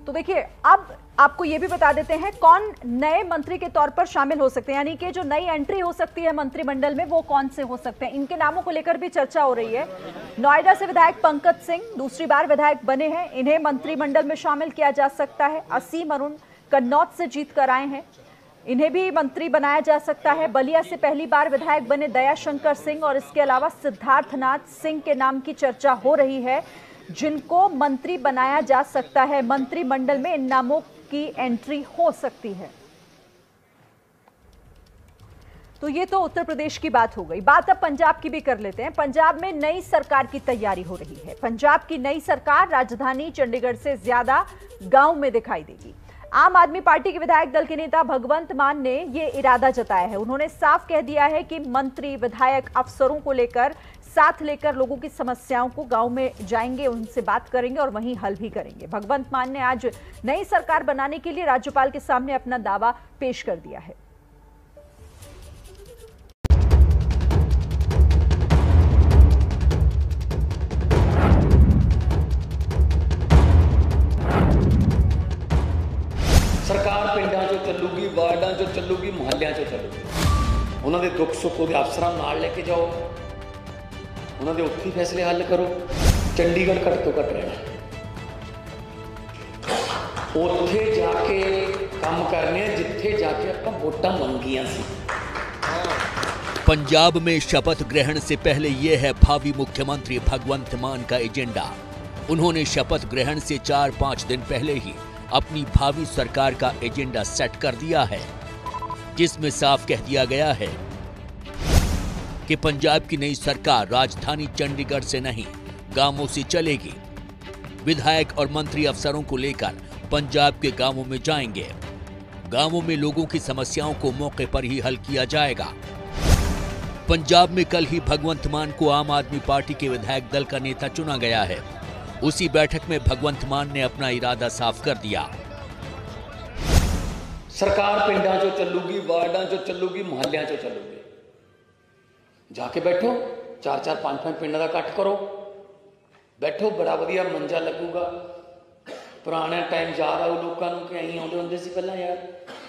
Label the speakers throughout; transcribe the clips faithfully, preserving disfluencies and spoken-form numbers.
Speaker 1: तो देखिए, अब आपको ये भी बता देते हैं कौन नए मंत्री के तौर पर शामिल हो सकते हैं, यानी कि जो नई एंट्री हो सकती है मंत्रिमंडल में वो कौन से हो सकते हैं। इनके नामों को लेकर भी चर्चा हो रही है। नोएडा से विधायक पंकज सिंह दूसरी बार विधायक बने हैं, इन्हें मंत्रिमंडल में शामिल किया जा सकता है। असीम अरुण कन्नौज से जीत कर आए हैं, इन्हें भी मंत्री बनाया जा सकता है। बलिया से पहली बार विधायक बने दयाशंकर सिंह और इसके अलावा सिद्धार्थनाथ सिंह के नाम की चर्चा हो रही है, जिनको मंत्री बनाया जा सकता है। मंत्रिमंडल में इन नामों की एंट्री हो सकती है। तो ये तो उत्तर प्रदेश की बात हो गई। बात अब पंजाब की भी कर लेते हैं। पंजाब में नई सरकार की तैयारी हो रही है। पंजाब की नई सरकार राजधानी चंडीगढ़ से ज्यादा गांव में दिखाई देगी। आम आदमी पार्टी के विधायक दल के नेता भगवंत मान ने यह इरादा जताया है। उन्होंने साफ कह दिया है कि मंत्री विधायक अफसरों को लेकर साथ लेकर लोगों की समस्याओं को गांव में जाएंगे, उनसे बात करेंगे और वहीं हल भी करेंगे। भगवंत मान ने आज नई सरकार बनाने के लिए राज्यपाल के सामने अपना दावा पेश कर दिया है।
Speaker 2: सरकार पिंडां चों चलूगी, वार्डां चों चलूगी, मुहल्लियां चों चलूगी। उन्हां दे दुख सुख उहदे अफसरां नाल लेके जाओ, उन्हां दे उत्थे फैसले हल करो। चंडीगढ़ घट तो घट रहना, उत्थे जाके काम करने जिथे जाके आपां वोटां मंगियां सी।
Speaker 3: पंजाब में शपथ ग्रहण से पहले यह है भावी मुख्यमंत्री भगवंत मान का एजेंडा। उन्होंने शपथ ग्रहण से चार पांच दिन पहले ही अपनी भावी सरकार का एजेंडा सेट कर दिया है, जिसमें साफ कह दिया गया है कि पंजाब की नई सरकार राजधानी चंडीगढ़ से नहीं गांवों से चलेगी। विधायक और मंत्री अफसरों को लेकर पंजाब के गांवों में जाएंगे। गांवों में लोगों की समस्याओं को मौके पर ही हल किया जाएगा। पंजाब में कल ही भगवंत मान को आम आदमी पार्टी के विधायक दल का नेता चुना गया है। उसी बैठक में भगवंत मान ने अपना इरादा साफ कर दिया।
Speaker 2: सरकार पिंडां चों चलूगी, वार्डां चों चलूगी, मुहल्लियां चों चलूगी। जाके बैठो, चार चार पांच पांच पिंडां दा इकट्ठ करो, बैठो, बड़ा वधिया मंजा लगूगा। पुराने टाइम याद आऊ लोगों नूं कि असीं आउंदे हुंदे सी पहलां यार।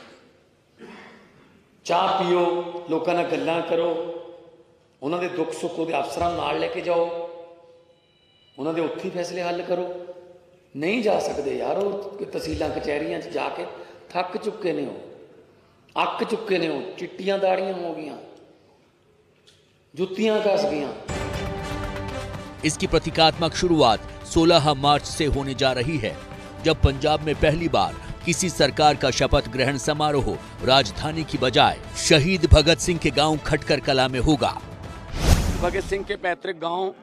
Speaker 2: चाह पियो, लोगों नाल गल्लां करो, उन्हां दे दुख सुख उहदे अफसरां नाल लेके जाओ, उन्होंने उत्थे फैसले हल करो। नहीं जा सकते यार, वो तहसीलों कचहरियां जाके थक चुके ने, हो अक चुके ने, हो चिट्टियां दाड़ियां हो गई, जुत्तियां घस गई।
Speaker 3: इसकी प्रतीकात्मक शुरुआत सोलह मार्च से होने जा रही है, जब पंजाब में पहली बार किसी सरकार का शपथ ग्रहण समारोह राजधानी की बजाय शहीद भगत सिंह के गांव खटकर कला में होगा।
Speaker 2: भगत सिंह के पैतृक गांव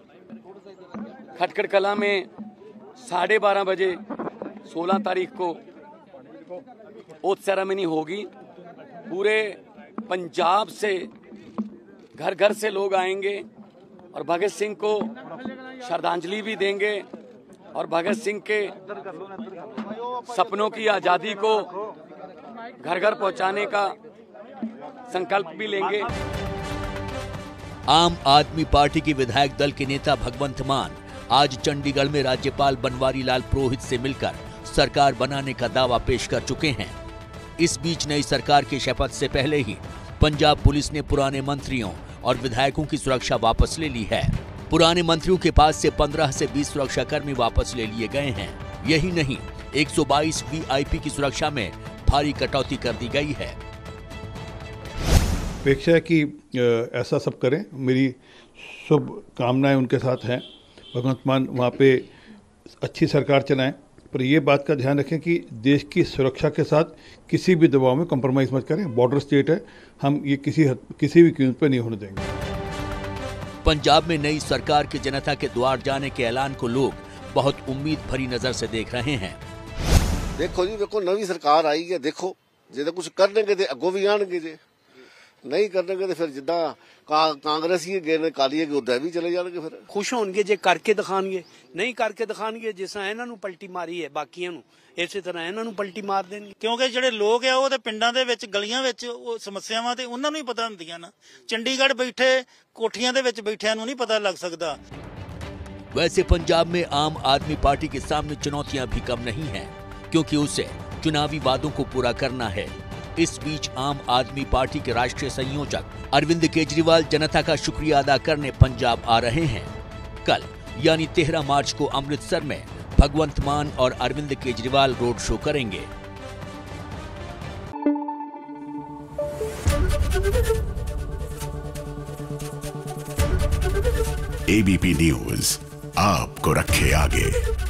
Speaker 2: खटकर कला में साढ़े बारह बजे सोलह तारीख को ओथ सेरेमनी होगी। पूरे पंजाब से घर घर से लोग आएंगे और भगत सिंह को श्रद्धांजलि भी देंगे और भगत सिंह के सपनों की आज़ादी को घर घर पहुंचाने का संकल्प भी लेंगे।
Speaker 3: आम आदमी पार्टी के विधायक दल के नेता भगवंत मान आज चंडीगढ़ में राज्यपाल बनवारी लाल पुरोहित से मिलकर सरकार बनाने का दावा पेश कर चुके हैं। इस बीच नई सरकार की शपथ से पहले ही पंजाब पुलिस ने पुराने मंत्रियों और विधायकों की सुरक्षा वापस ले ली है। पुराने मंत्रियों के पास से पंद्रह से बीस सुरक्षाकर्मी वापस ले लिए गए हैं। यही नहीं, एक सौ बाईस वीआईपी की सुरक्षा में भारी कटौती कर दी गई है।
Speaker 4: अपेक्षा है कि ऐसा सब करें, मेरी शुभ कामनाएं उनके साथ हैं। भगवंत मान वहाँ पे अच्छी सरकार चलाएं, पर ये बात का ध्यान रखें कि देश की सुरक्षा के साथ किसी भी दबाव में कॉम्प्रोमाइज़ मत करें। बॉर्डर स्टेट है, हम ये किसी किसी भी कीमत पर नहीं होने देंगे।
Speaker 3: पंजाब में नई सरकार की जनता के द्वार जाने के ऐलान को लोग बहुत उम्मीद भरी नजर से देख रहे हैं।
Speaker 5: देखो जी, देखो नवी सरकार आई है, देखो जे कुछ करने के अगों भी आने जे नहीं करने तो फिर जिदा कांग्रेसी गए ने काली गए उदा भी चले जाएंगे। फिर
Speaker 6: खुश होंगे जे करके दिखाएंगे, नहीं करके दिखाएंगे जिस तरह इन्हां नूं पलटी मारी है बाकियां नूं इसे तरह इन्हां नूं पलटी मार देंगे।
Speaker 7: क्योंकि ਜਿਹੜੇ ਲੋਕ ਆ ਉਹ ਤੇ ਪਿੰਡਾਂ ਦੇ ਵਿੱਚ ਗਲੀਆਂ ਵਿੱਚ ਉਹ ਸਮੱਸਿਆਵਾਂ ਤੇ ਉਹਨਾਂ ਨੂੰ ਹੀ ਪਤਾ ਹੁੰਦੀਆਂ ਨਾ। ਚੰਡੀਗੜ੍ਹ बैठे कोठियां ਦੇ ਵਿੱਚ ਬੈਠਿਆਂ ਨੂੰ नहीं पता लग सकता।
Speaker 3: वैसे पंजाब में आम आदमी पार्टी के सामने चुनौतियां भी कम नहीं हैं। क्योंकि उसे चुनावी वादों को पूरा करना है। इस बीच आम आदमी पार्टी के राष्ट्रीय संयोजक अरविंद केजरीवाल जनता का शुक्रिया अदा करने पंजाब आ रहे हैं। कल यानी तेरह मार्च को अमृतसर में भगवंत मान और अरविंद केजरीवाल रोड शो करेंगे।
Speaker 8: एबीपी न्यूज आपको रखे आगे।